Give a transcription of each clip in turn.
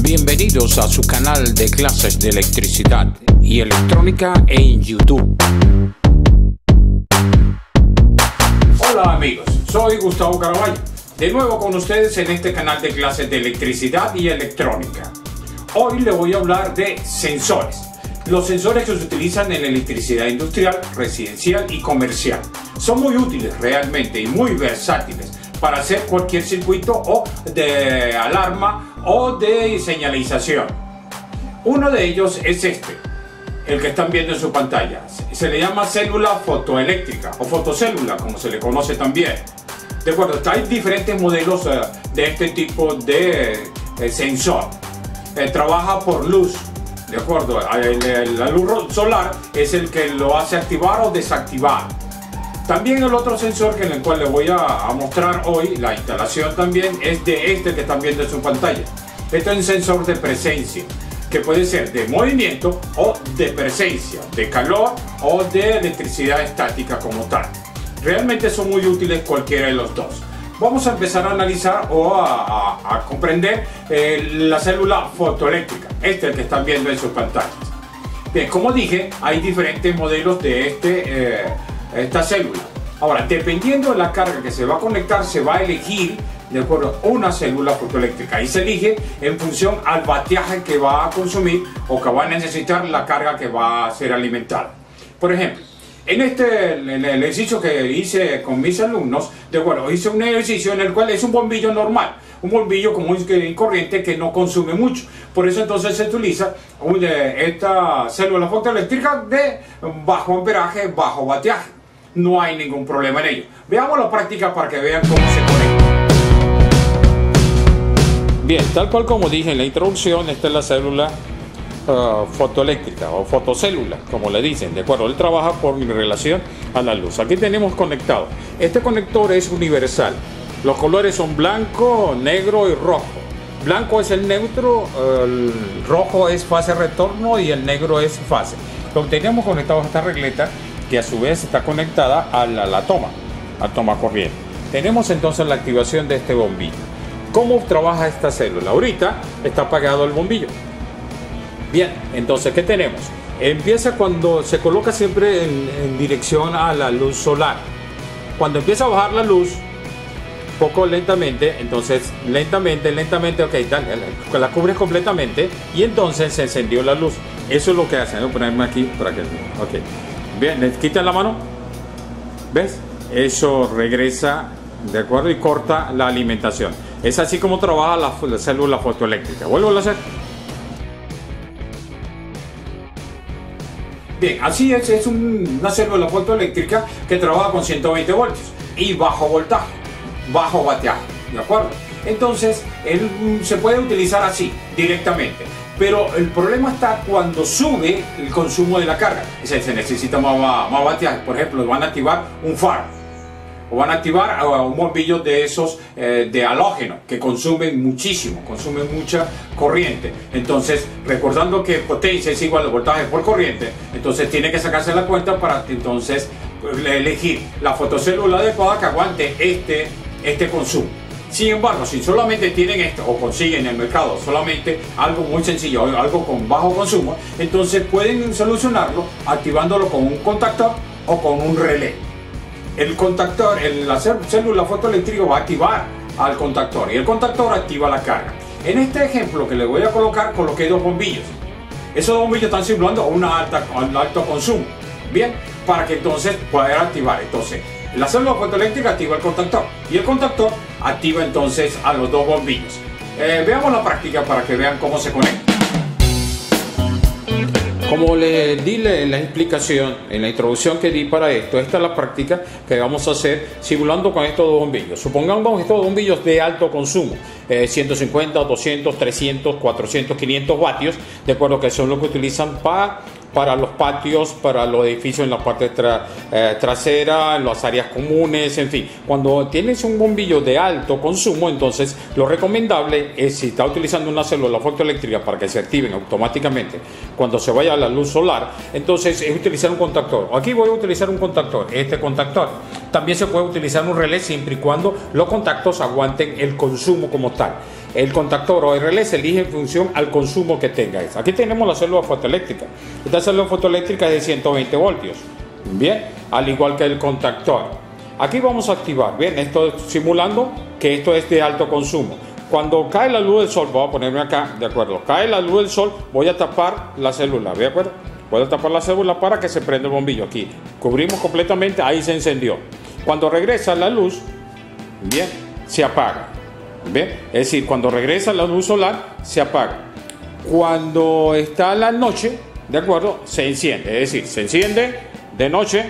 Bienvenidos a su canal de clases de electricidad y electrónica en YouTube. Hola amigos, soy Gustavo Caraballo, de nuevo con ustedes en este canal de clases de electricidad y electrónica. Hoy le voy a hablar de sensores. Los sensores que se utilizan en electricidad industrial, residencial y comercial. Son muy útiles realmente y muy versátiles para hacer cualquier circuito o de alarma o de señalización. Uno de ellos es este, el que están viendo en su pantalla. Se le llama célula fotoeléctrica o fotocélula, como se le conoce también. De acuerdo, hay diferentes modelos de este tipo de sensor. Trabaja por luz. De acuerdo, la luz solar es el que lo hace activar o desactivar. También el otro sensor en el cual les voy a mostrar hoy, la instalación también, es de este que están viendo en su pantalla. Este es un sensor de presencia, que puede ser de movimiento o de presencia, de calor o de electricidad estática como tal. Realmente son muy útiles cualquiera de los dos. Vamos a empezar a analizar o a comprender la célula fotoeléctrica, este es el que están viendo en sus pantallas. Bien, como dije, hay diferentes modelos de esta célula. Ahora, dependiendo de la carga que se va a conectar, se va a elegir, de acuerdo, una célula fotoeléctrica y se elige en función al wattaje que va a consumir o que va a necesitar la carga que va a ser alimentada. Por ejemplo, en el ejercicio que hice con mis alumnos, de acuerdo, hice un ejercicio en el cual es un bombillo normal, un bombillo común y corriente que no consume mucho. Por eso entonces se utiliza esta célula fotoeléctrica de bajo amperaje, bajo wattaje. No hay ningún problema en ello. Veamos la práctica para que vean cómo se conecta. Bien, tal cual como dije en la introducción, esta es la célula fotoeléctrica o fotocélula, como le dicen, de acuerdo. Él trabaja por relación a la luz. Aquí tenemos conectado. Este conector es universal. Los colores son blanco, negro y rojo. Blanco es el neutro, el rojo es fase retorno y el negro es fase. Lo que tenemos conectado a esta regleta, que a su vez está conectada a la toma corriente. Tenemos entonces la activación de este bombillo. ¿Cómo trabaja esta célula? Ahorita está apagado el bombillo. Bien, entonces, ¿qué tenemos? Empieza cuando se coloca siempre en dirección a la luz solar. Cuando empieza a bajar la luz, poco lentamente, entonces lentamente, ok, dale, la cubres completamente y entonces se encendió la luz. Eso es lo que hace. Voy a ponerme aquí para que... Ok. Bien, ¿les quitan la mano? ¿Ves? Eso regresa, ¿de acuerdo? Y corta la alimentación. Es así como trabaja la célula fotoeléctrica. Vuelvo a hacer. Bien, así es una célula fotoeléctrica que trabaja con 120 voltios y bajo voltaje, bajo wattaje, ¿de acuerdo? Entonces, él se puede utilizar así, directamente. Pero el problema está cuando sube el consumo de la carga. Se necesita más wattaje. Por ejemplo, van a activar un faro o van a activar un bombillo de esos de halógeno que consumen muchísimo, consumen mucha corriente. Entonces, recordando que potencia es igual a voltaje por corriente, entonces tiene que sacarse la cuenta para entonces elegir la fotocélula adecuada que aguante este consumo. Sin embargo, si solamente tienen esto o consiguen en el mercado solamente algo muy sencillo, algo con bajo consumo, entonces pueden solucionarlo activándolo con un contactor o con un relé. El contactor, la célula fotoeléctrica va a activar al contactor y el contactor activa la carga. En este ejemplo que les voy a colocar, coloqué dos bombillos. Esos dos bombillos están simulando un alto consumo. Bien, para que entonces pueda activar. Entonces, la célula fotoeléctrica activa el contactor y el contactor activa entonces a los dos bombillos. Veamos la práctica para que vean cómo se conecta. Como les di la explicación en la introducción que di para esto, esta es la práctica que vamos a hacer simulando con estos dos bombillos. Supongamos estos bombillos de alto consumo, 150, 200, 300, 400, 500 vatios, de acuerdo, que son los que utilizan para los patios, para los edificios en la parte trasera, en las áreas comunes, en fin. Cuando tienes un bombillo de alto consumo, entonces lo recomendable es, si está utilizando una célula fotoeléctrica para que se activen automáticamente cuando se vaya a la luz solar, entonces es utilizar un contactor. Aquí voy a utilizar un contactor, este contactor. También se puede utilizar un relé siempre y cuando los contactos aguanten el consumo como tal. el contactor o el relé se elige en función al consumo que tenga. Aquí tenemos la célula fotoeléctrica. Esta célula fotoeléctrica es de 120 voltios. Bien, al igual que el contactor. Aquí vamos a activar, bien, esto simulando que esto es de alto consumo. Cuando cae la luz del sol, voy a ponerme acá, de acuerdo, cae la luz del sol, voy a tapar la célula, ¿de acuerdo? Voy a tapar la célula para que se prenda el bombillo aquí. Cubrimos completamente, ahí se encendió. Cuando regresa la luz, bien, se apaga. Bien, es decir, cuando regresa la luz solar, se apaga. Cuando está la noche, de acuerdo, se enciende, es decir, se enciende de noche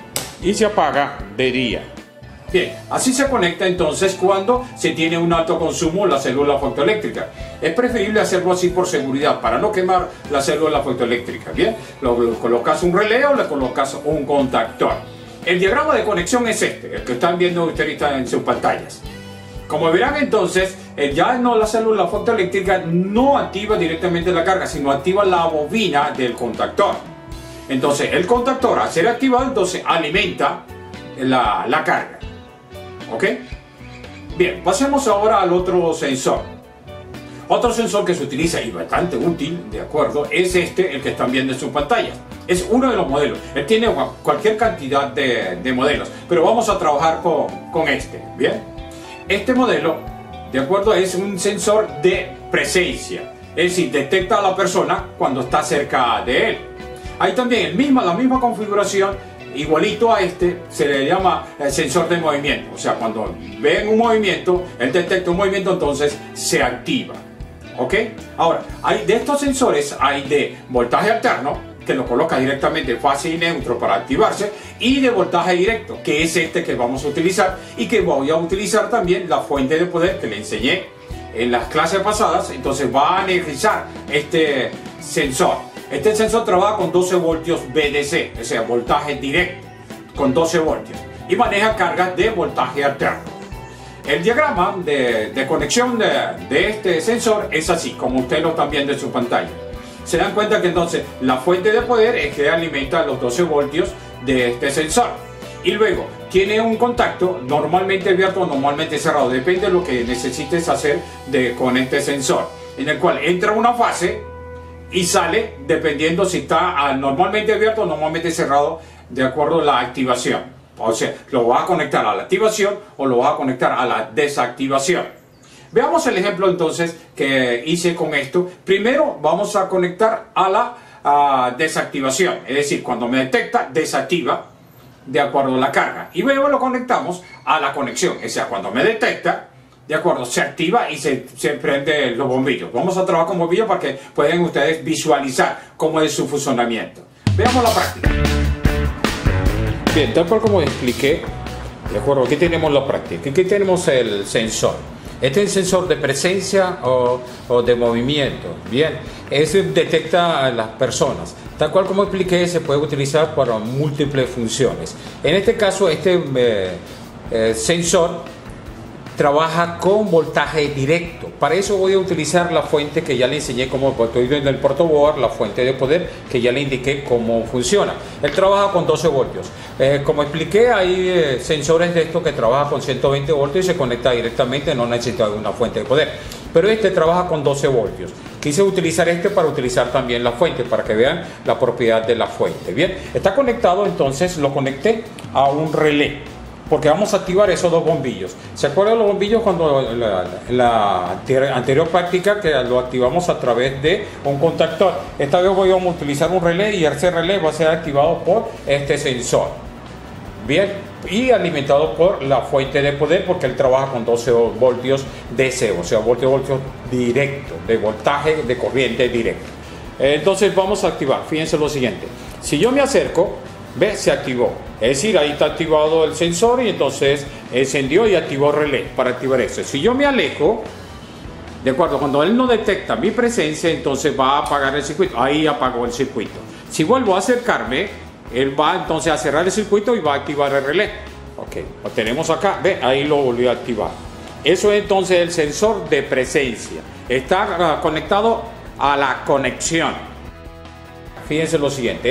y se apaga de día. Bien, así se conecta entonces cuando se tiene un alto consumo la célula fotoeléctrica. Es preferible hacerlo así por seguridad, para no quemar la célula fotoeléctrica. Bien, lo colocas un relé o le colocas un contactor. El diagrama de conexión es este, el que están viendo ustedes en sus pantallas. Como verán entonces, ya no la célula fotoeléctrica no activa directamente la carga, sino activa la bobina del contactor. Entonces el contactor, al ser activado, entonces alimenta la carga. ¿Ok? Bien, pasemos ahora al otro sensor. Otro sensor que se utiliza y bastante útil, de acuerdo, es este, el que están viendo en su pantalla. Es uno de los modelos. Él tiene cualquier cantidad de modelos, pero vamos a trabajar con este. Bien, este modelo, de acuerdo, es un sensor de presencia. Es decir, detecta a la persona cuando está cerca de él. Hay también la misma configuración. Igualito a este se le llama sensor de movimiento, o sea, cuando ven un movimiento, él detecta un movimiento, entonces se activa. ¿Ok? Ahora, de estos sensores hay de voltaje alterno, que lo coloca directamente fase y neutro para activarse, y de voltaje directo, que es este que vamos a utilizar, y que voy a utilizar también la fuente de poder que le enseñé en las clases pasadas. Entonces va a energizar este sensor. Este sensor trabaja con 12 voltios VDC, o sea, voltaje directo, con 12 voltios, y maneja cargas de voltaje alterno. El diagrama de conexión de este sensor es así, como ustedes lo están viendo en su pantalla. Se dan cuenta que entonces la fuente de poder es que alimenta los 12 voltios de este sensor. Y luego tiene un contacto normalmente abierto o normalmente cerrado, depende de lo que necesites hacer con este sensor, en el cual entra una fase y sale dependiendo si está normalmente abierto o normalmente cerrado, de acuerdo a la activación. O sea, lo vas a conectar a la activación o lo vas a conectar a la desactivación. Veamos el ejemplo entonces que hice con esto. Primero vamos a conectar a la desactivación, es decir, cuando me detecta, desactiva de acuerdo a la carga. Y luego lo conectamos a la conexión, o sea, cuando me detecta, de acuerdo, se activa y se prende los bombillos. Vamos a trabajar con bombillos para que puedan ustedes visualizar cómo es su funcionamiento. Veamos la práctica. Bien, tal cual como expliqué, de acuerdo, aquí tenemos la práctica. Aquí tenemos el sensor. Este es el sensor de presencia o de movimiento. Bien, ese detecta a las personas. Tal cual como expliqué, se puede utilizar para múltiples funciones. En este caso, este sensor trabaja con voltaje directo. Para eso voy a utilizar la fuente que ya le enseñé como estoy en el portaboard, la fuente de poder que ya le indiqué cómo funciona. Él trabaja con 12 voltios. Como expliqué, hay sensores de estos que trabajan con 120 voltios y se conecta directamente, no necesita una fuente de poder. Pero este trabaja con 12 voltios. Quise utilizar este para utilizar también la fuente, para que vean la propiedad de la fuente. Bien, está conectado, entonces lo conecté a un relé, porque vamos a activar esos dos bombillos. ¿Se acuerdan los bombillos cuando la anterior práctica que lo activamos a través de un contactor? Esta vez vamos a utilizar un relé y ese relé va a ser activado por este sensor. Bien, y alimentado por la fuente de poder, porque él trabaja con 12 voltios DC, o sea, voltios directo, de voltaje de corriente directa. Entonces vamos a activar, fíjense lo siguiente. Si yo me acerco, ¿ve? Se activó. Es decir, ahí está activado el sensor y entonces encendió y activó el relé para activar eso. Si yo me alejo, de acuerdo, cuando él no detecta mi presencia, entonces va a apagar el circuito. Ahí apagó el circuito. Si vuelvo a acercarme, él va entonces a cerrar el circuito y va a activar el relé. Ok, lo tenemos acá. Ve, ahí lo volvió a activar. Eso es entonces el sensor de presencia. Está conectado a la conexión. Fíjense lo siguiente,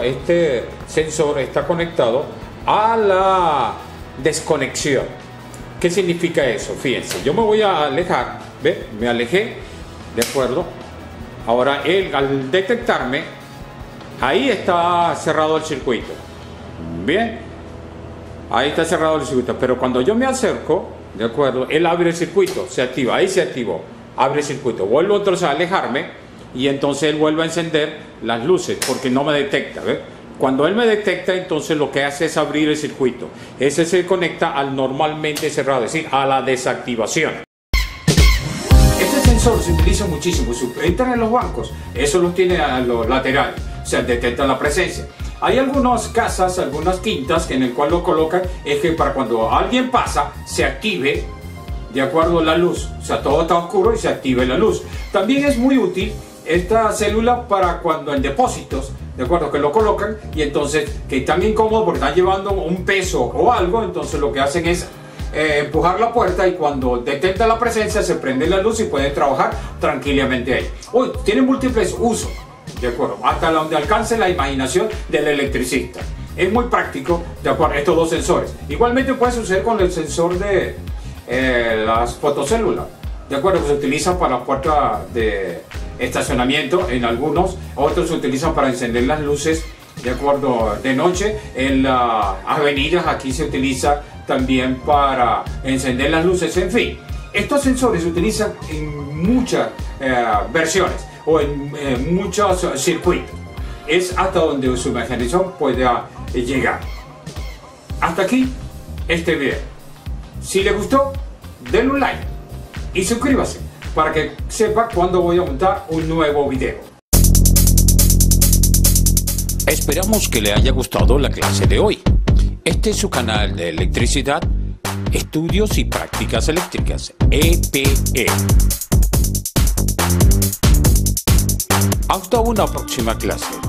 este sensor está conectado a la desconexión. ¿Qué significa eso? Fíjense, yo me voy a alejar, ¿ve? Me alejé, ¿de acuerdo? Ahora él, al detectarme, ahí está cerrado el circuito. Bien, ahí está cerrado el circuito, pero cuando yo me acerco, ¿de acuerdo? Él abre el circuito, se activa, ahí se activó, abre el circuito. Vuelvo entonces a alejarme y entonces él vuelve a encender las luces porque no me detecta, ¿ve? Cuando él me detecta, entonces lo que hace es abrir el circuito. Ese se conecta al normalmente cerrado, es decir, a la desactivación. Este sensor se utiliza muchísimo. Si entran en los bancos, eso los tiene a los laterales, o sea, detecta la presencia. Hay algunas casas, algunas quintas en el cual lo colocan, es que para cuando alguien pasa, se active de acuerdo a la luz. O sea, todo está oscuro y se active la luz. También es muy útil esta célula para cuando en depósitos, de acuerdo, que lo colocan y entonces que están incómodos porque están llevando un peso o algo, entonces lo que hacen es empujar la puerta y cuando detecta la presencia se prende la luz y pueden trabajar tranquilamente ahí. Uy, tiene múltiples usos, de acuerdo, hasta donde alcance la imaginación del electricista. Es muy práctico, de acuerdo, estos dos sensores. Igualmente puede suceder con el sensor de las fotocélulas, de acuerdo, que se utiliza para la puerta de estacionamiento en algunos, otros se utilizan para encender las luces, de acuerdo, de noche. En las avenidas aquí se utiliza también para encender las luces. En fin, estos sensores se utilizan en muchas versiones o en muchos circuitos. Es hasta donde su imaginación pueda llegar. Hasta aquí este video. Si le gustó, denle un like y suscríbase para que sepa cuando voy a montar un nuevo video. Esperamos que le haya gustado la clase de hoy. Este es su canal de electricidad, estudios y prácticas eléctricas, EPE. Hasta una próxima clase.